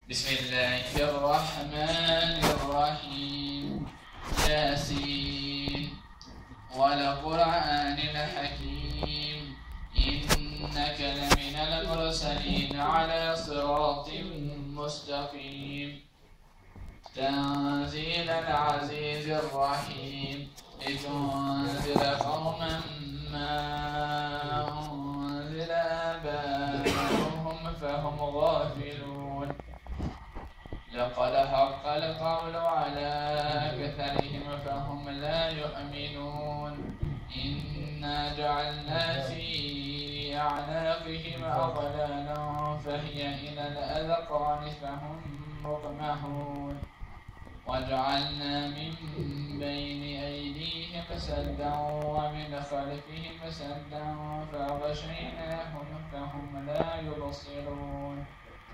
بسم الله الرحمن الرحيم. ياسين والقرآن الحكيم إنك لمن المرسلين على صراط مستقيم. تنزيل العزيز الرحيم لتنذر قوما ما أنزل آباؤهم فهم غافلون. لقد حق القول على أكثرهم فهم لا يؤمنون. إنا جعلنا في أعناقهم أغلالا فهي إلى الأذقان فهم مقمحون. وجعلنا من بين أيديهم سدا ومن خلفهم سدا فغشيناهم فهم لا يبصرون.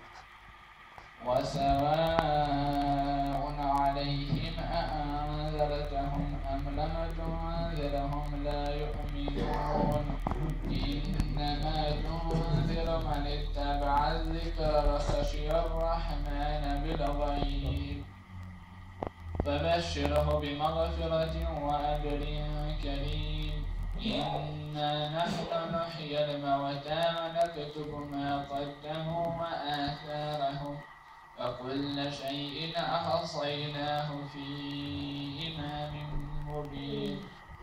وسواء عليهم أأنذرتهم أم لم تنذرهم لا يؤمنون. إنما تنذر من اتبع الذكر وخشي الرحمن بالغيب فبشره بمغفرة وأجر كريم. إنا نحن نحيي الموتى ونكتب ما قدموا وآثارهم وكل شيء أحصيناه في إمام مبين.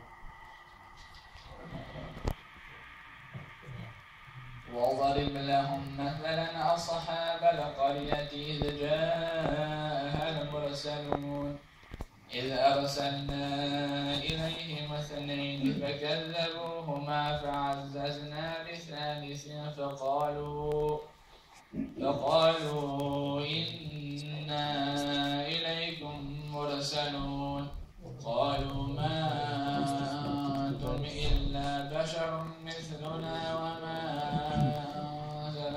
وضرب لهم مثلا أصحاب القرية إذ جاءها المرسلون إذ أرسلنا إليهم اثنين فكذبوهما فعززنا بثالث فقالوا إنا إليكم مرسلون. قالوا ما أنتم إلا بشر مثلنا وما أنزل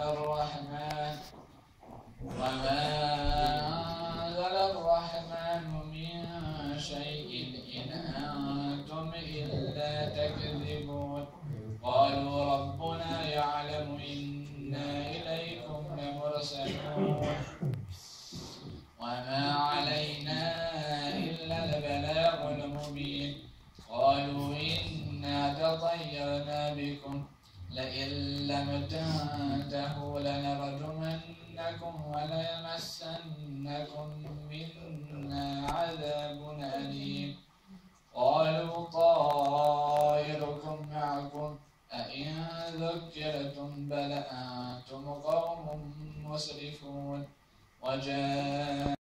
الرحمن من شيء إن أنتم إلا تكذبون. قالوا ربنا يعلم إنا إليكم لمرسلون وما علينا إلا البلاغ المبين. قالوا إنا تطيرنا بكم لئن لم تنتهوا لنرجمنكم وليمسنكم منا عذاب أليم. قالوا طائركم معكم أئن ذكرتم بل أنتم قوم مسرفون.